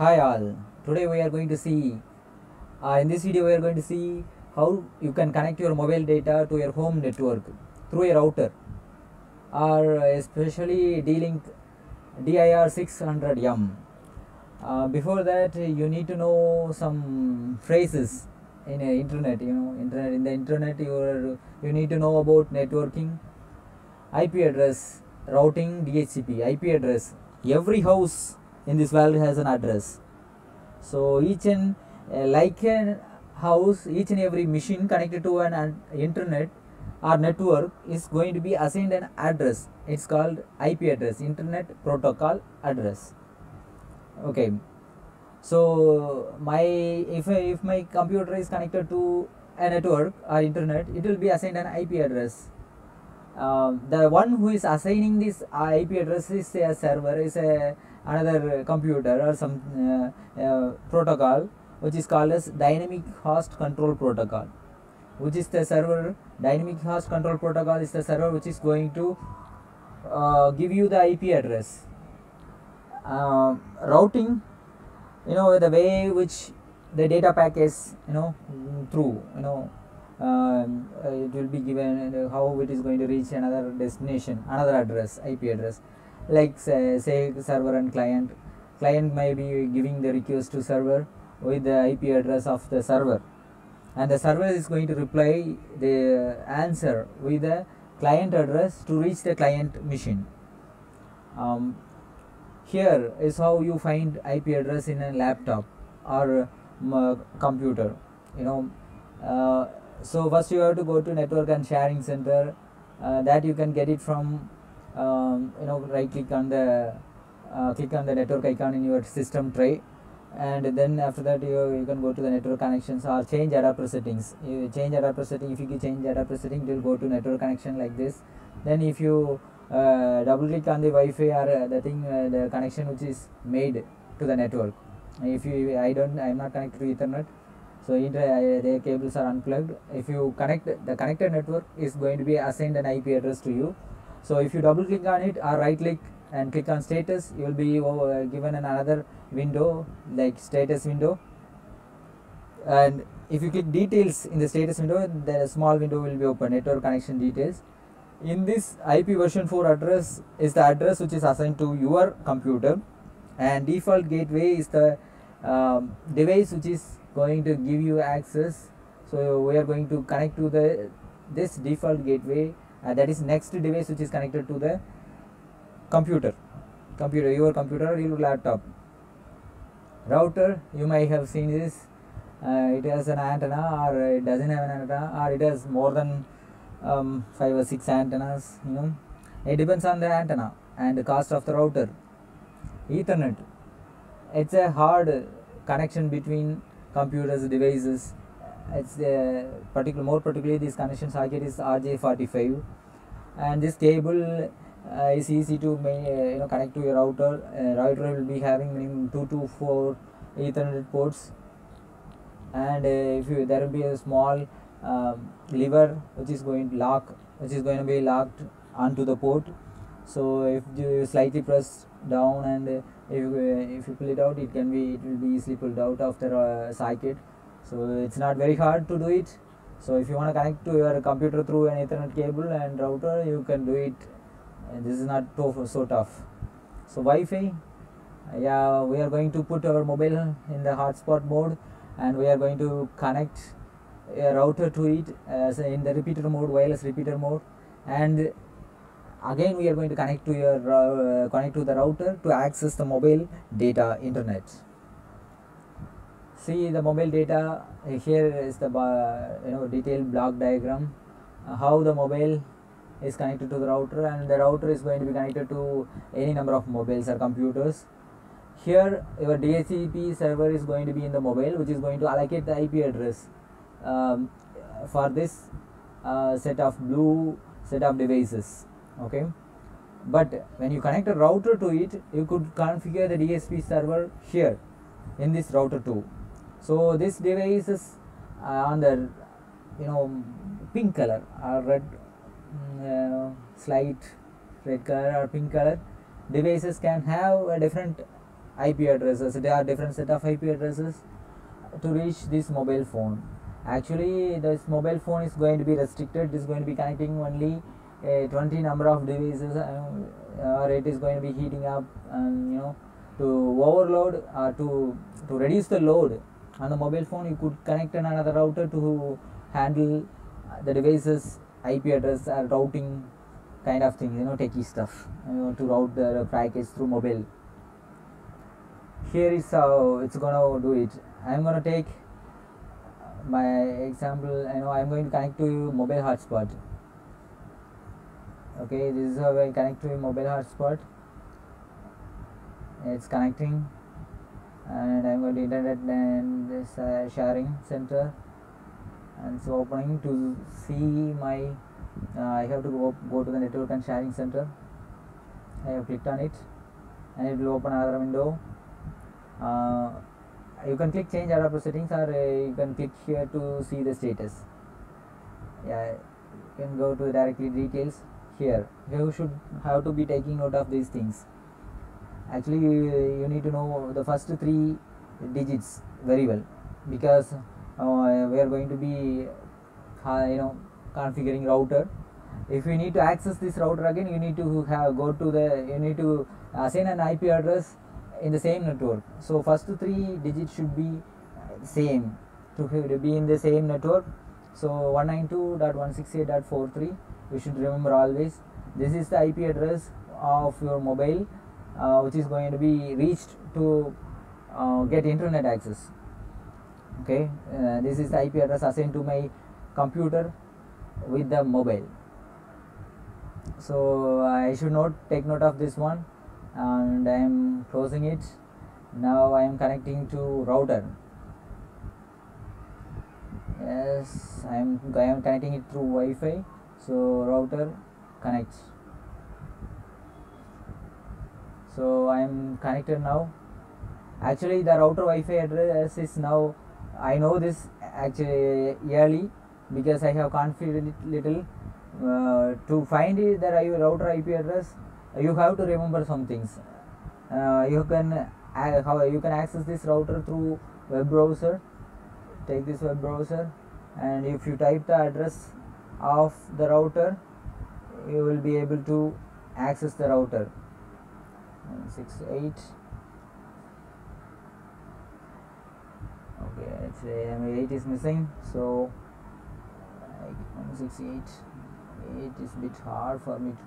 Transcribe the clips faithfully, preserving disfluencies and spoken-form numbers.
Hi all, today we are going to see, uh, in this video we are going to see how you can connect your mobile data to your home network through a router or especially D-Link D I R six hundred M. Uh, before that you need to know some phrases in a internet, you know, internet in the internet you, are, you need to know about networking, I P address, routing, D H C P, I P address. Every house in this world has an address. So each and uh, like a house, each and every machine connected to an uh, internet or network is going to be assigned an address. It's called I P address, Internet Protocol Address. Okay. So my if if my computer is connected to a network or internet, it will be assigned an I P address. Uh, the one who is assigning this I P address is a server, is a another computer or some uh, uh, protocol which is called as dynamic host control protocol, which is the server. Dynamic host control protocol is the server which is going to uh, give you the I P address. Uh, routing, you know, the way which the data package, you know, through, you know, um, uh, it will be given uh, how it is going to reach another destination, another address, I P address. Like say, say server and client. Client may be giving the request to server with the I P address of the server, and the server is going to reply the answer with the client address to reach the client machine. Um, here is how you find I P address in a laptop or um, computer, you know. Uh, so first you have to go to network and sharing center, uh, that you can get it from um, you know, right click on the uh, click on the network icon in your system tray, and then after that you, you can go to the network connections or change adapter settings. You change adapter setting. If you change adapter setting, it will go to network connection like this. Then if you uh, double click on the Wi-Fi or uh, the thing uh, the connection which is made to the network. If you I don't I am not connected to Ethernet, so inter, uh, their cables are unplugged. If you connect, the connected network is going to be assigned an I P address to you. So if you double click on it or right click and click on status, you will be uh, given another window like status window. And if you click details in the status window, the small window will be open, network connection details. In this I P version four address is the address which is assigned to your computer, and default gateway is the um, device which is going to give you access. So we are going to connect to the this default gateway, uh, that is next device which is connected to the computer computer your computer or your laptop. Router, you might have seen this, uh, it has an antenna or it doesn't have an antenna, or it has more than um, five or six antennas, you know. It depends on the antenna and the cost of the router. Ethernet, it's a hard connection between computers, devices. It's uh, particular more particularly this connection socket is R J forty-five, and this cable uh, is easy to main, uh, you know, connect to your router. Uh, router will be having minimum two to four Ethernet ports, and uh, if you, there will be a small uh, lever which is going to lock, which is going to be locked onto the port. So if you slightly press down and uh, if you, uh, if you pull it out, it can be it will be easily pulled out of the uh, socket. So it's not very hard to do it. So if you want to connect to your computer through an Ethernet cable and router, you can do it. And this is not so tough. So Wi-Fi, yeah, we are going to put our mobile in the hotspot mode, and we are going to connect a router to it as in the repeater mode, wireless repeater mode, and again we are going to connect to your uh, connect to the router to access the mobile data internet. See the mobile data, uh, here is the uh, you know, detailed block diagram, uh, how the mobile is connected to the router, and the router is going to be connected to any number of mobiles or computers. Here your D H C P server is going to be in the mobile, which is going to allocate the I P address um, for this uh, set of blue set of devices. Okay, but when you connect a router to it, you could configure the D H C P server here in this router too. So this device is uh, on the, you know, pink color or red, uh, slight red color or pink color. Devices can have a different I P addresses. There are different set of I P addresses to reach this mobile phone. Actually, this mobile phone is going to be restricted. It is going to be connecting only a twenty number of devices, uh, or it is going to be heating up, and you know, to overload or to to reduce the load on the mobile phone, you could connect another router to handle the devices I P address or routing kind of thing, you know, techie stuff, you know, to route the package through mobile. Here is how it's gonna do it. I'm gonna take my example. I know I'm going to connect to mobile hotspot. Okay, this is how I connect to mobile hotspot. It's connecting, and I'm going to internet and this uh, sharing center, and it's opening to see my. Uh, I have to go go to the network and sharing center. I have clicked on it, and it will open another window. Uh, you can click change adapter settings, or uh, you can click here to see the status. Yeah, you can go to directly details. Here you should have to be taking note of these things. Actually, you, you need to know the first three digits very well, because uh, we are going to be uh, you know configuring router. If you need to access this router again, you need to have go to the you need to assign an I P address in the same network. So first three digits should be same to be in the same network. So one ninety-two dot one sixty-eight dot forty-three, you should remember always. This is the I P address of your mobile, uh, which is going to be reached to uh, get internet access. Okay, uh, this is the I P address assigned to my computer with the mobile. So I should not take note of this one, and I am closing it. Now I am connecting to router. Yes, I am I am connecting it through Wi-Fi. So router connect. So I am connected now. Actually, the router Wi-Fi address is now. I know this actually yearly because I have configured it little. Uh, to find it, the router I P address, you have to remember some things. Uh, you can uh, how you can access this router through web browser. Take this web browser, and if you type the address of the router, you will be able to access the router. one sixty-eight. Okay, actually eight is missing, so one sixty-eight. It is a bit hard for me to.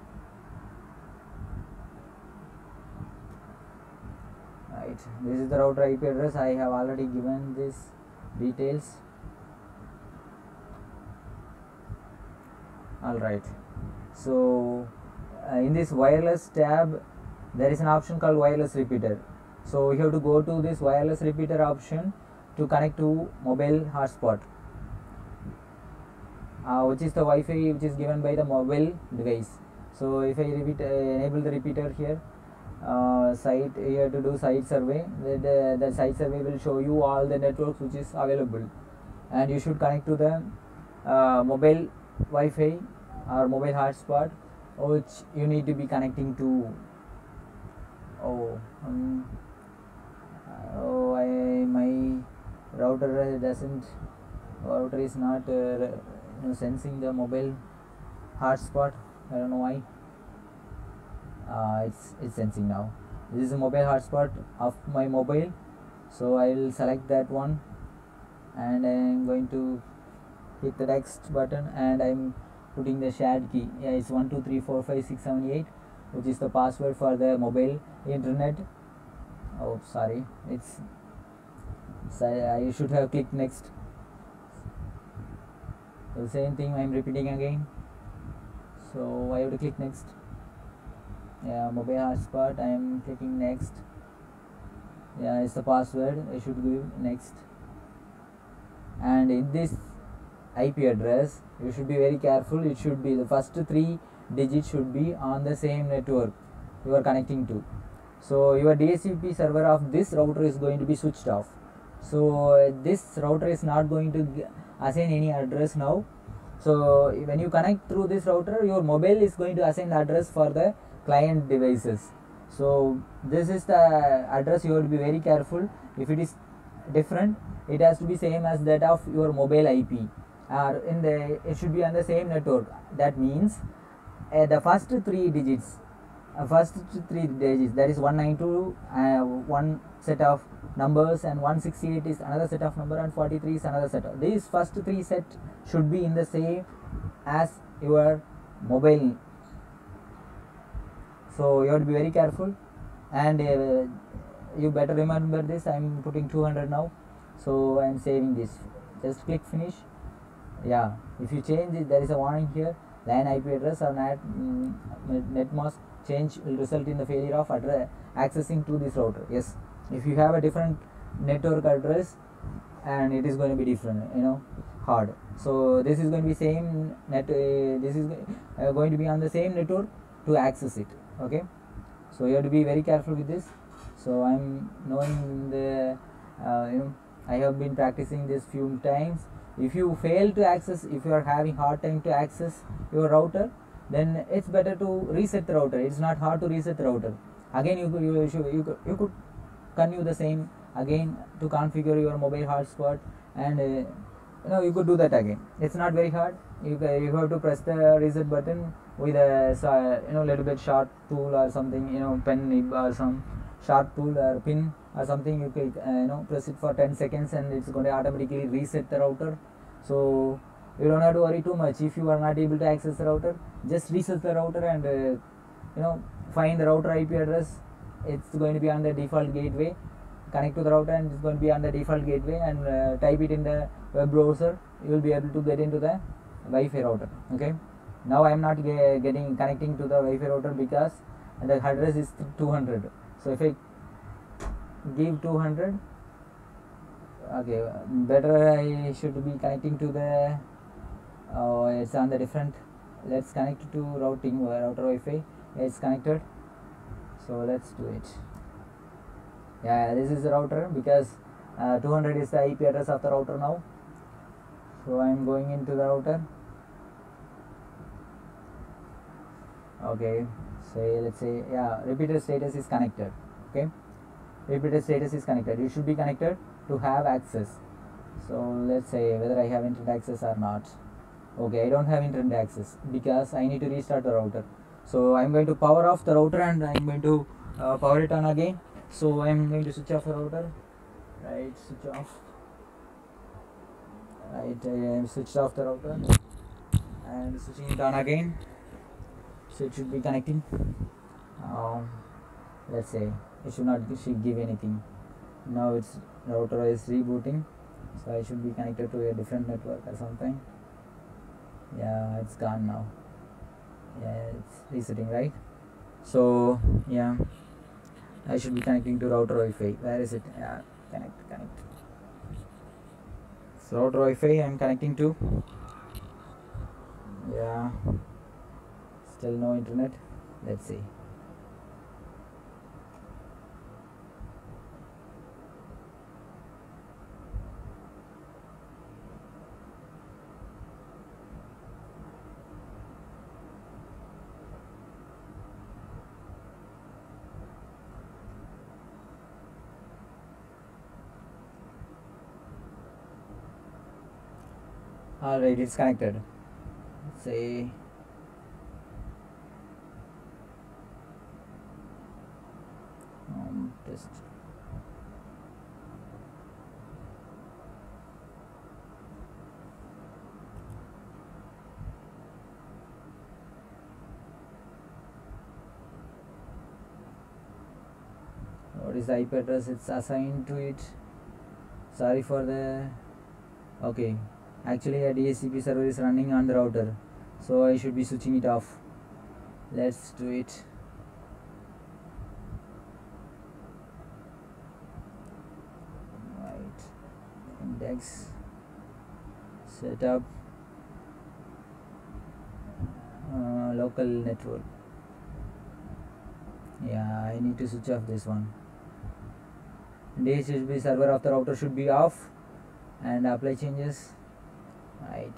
Right, this is the router I P address. I have already given this details. Alright, so uh, in this wireless tab, there is an option called wireless repeater. So we have to go to this wireless repeater option to connect to mobile hotspot, uh, which is the Wi-Fi which is given by the mobile device. So if I repeat, uh, enable the repeater here, uh, site here to do site survey, the, the, the site survey will show you all the networks which is available, and you should connect to the uh, mobile Wi-Fi or mobile hotspot, which you need to be connecting to. Oh, um, oh, I my router doesn't. Router is not uh, you know, sensing the mobile hotspot. I don't know why. Uh, it's it's sensing now. This is a mobile hotspot of my mobile, so I will select that one, and I am going to hit the next button, and I'm putting the shared key. Yeah, it's one two three four five six seven eight, which is the password for the mobile internet. Oh, sorry, it's so I should have clicked next. The same thing I'm repeating again. So I have to click next. Yeah, mobile hotspot. I am clicking next. Yeah, it's the password. I should give next. And in this I P address, you should be very careful. It should be the first three digits should be on the same network you are connecting to. So your D H C P server of this router is going to be switched off. So uh, this router is not going to assign any address now. So when you connect through this router, your mobile is going to assign the address for the client devices. So this is the address. You have to be very careful. If it is different, it has to be same as that of your mobile I P, or in the it should be on the same network. That means uh, the first three digits, uh, first three digits, that is one ninety-two, uh, one set of numbers, and one sixty-eight is another set of number, and forty-three is another set of, these first three set should be in the same as your mobile. So you have to be very careful, and uh, you better remember this. I am putting two hundred now, so I am saving this. Just click finish. Yeah, if you change it, there is a warning here. LAN I P address or net, mm, net mask change will result in the failure of address accessing to this router. Yes, if you have a different network address, and it is going to be different, you know, hard. So this is going to be same net. Uh, this is uh, going to be on the same network to access it. Okay, so you have to be very careful with this. So I'm knowing the uh, you know I have been practicing this few times. If you fail to access, if you are having hard time to access your router, then it's better to reset the router. It's not hard to reset the router. Again, you could, you should, you could, you could continue the same again to configure your mobile hotspot, and uh, you know you could do that again. It's not very hard. You you have to press the reset button with a you know little bit sharp tool or something, you know, pen nib or some sharp tool or pin or something. You can uh, you know press it for ten seconds, and it's going to automatically reset the router. So you don't have to worry too much. If you are not able to access the router, just reset the router, and uh, you know find the router I P address. It's going to be on the default gateway. Connect to the router, and it's going to be on the default gateway, and uh, type it in the web browser. You will be able to get into the Wi-Fi router. Okay, now I am not ge- getting connecting to the Wi-Fi router because the address is two hundred. So if I give two hundred, okay, better I should be connecting to the uh, it's on the different. Let's connect to routing uh, router Wi-Fi. It's connected, so let's do it. Yeah, this is the router, because uh, two hundred is the I P address of the router now. So I am going into the router. Okay, so let's say, yeah, repeater status is connected. Okay, repeater status is connected. You should be connected to have access. So let's say whether I have internet access or not. Okay, I don't have internet access because I need to restart the router. So I'm going to power off the router, and I'm going to uh, power it on again. So I'm going to switch off the router. Right, switch off. Right, I am switched off the router and switching it on again. So it should be connecting. Um, let's say it should not should give anything. Now it's router is rebooting, so I should be connected to a different network or something. Yeah, it's gone now. Yeah, it's resetting, right? So yeah, I should be connecting to router Wi-Fi. Where is it? Yeah, connect, connect. So router Wi-Fi I'm connecting to. Yeah, still no internet. Let's see. Alright, it's connected. Say um, test. What is the I P address? It's assigned to it. Sorry for the. Okay. Actually a D H C P server is running on the router, so I should be switching it off. Let's do it. Right, index setup, uh, local network. Yeah, I need to switch off this one. D H C P server of the router should be off, and apply changes. Right,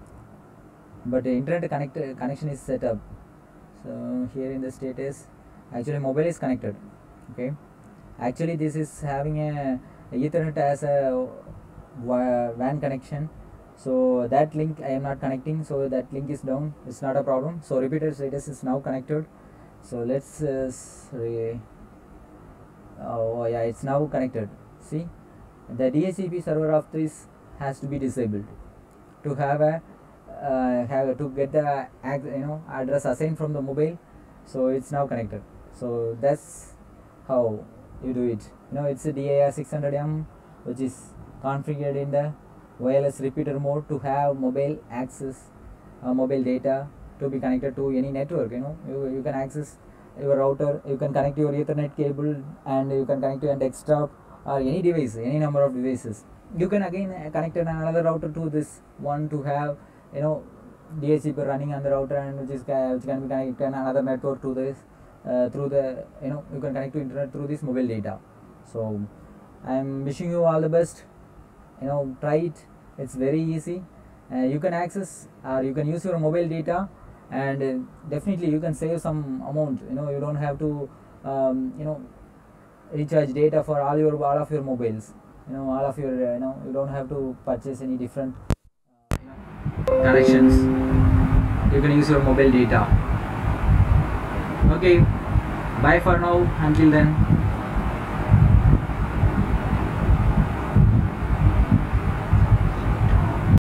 but the internet connect connection is set up. So here in the status actually mobile is connected. Okay, actually this is having a Ethernet as a W A N connection, so that link I am not connecting, so that link is down. It's not a problem. So repeater status is now connected. So let's uh, re oh yeah, it's now connected. See, the D H C P server of this has to be disabled to have a uh, have to get the you know address assigned from the mobile. So it's now connected. So that's how you do it. You know, it's a D A R six hundred M which is configured in the wireless repeater mode to have mobile access uh, mobile data to be connected to any network. You know, you, you can access your router, you can connect your Ethernet cable, and you can connect your desktop or any device, any number of devices. You can again connect another router to this one to have, you know, D H C P running on the router, and which is which can be connected another network to this uh, through the, you know, you can connect to internet through this mobile data. So I am wishing you all the best. You know, try it. It's very easy. Uh, you can access or you can use your mobile data, and uh, definitely you can save some amount. You know, you don't have to um, you know recharge data for all your all of your mobiles. You know, all of your uh, you know you don't have to purchase any different uh, you know, connections. You can use your mobile data. Okay, bye for now. Until then.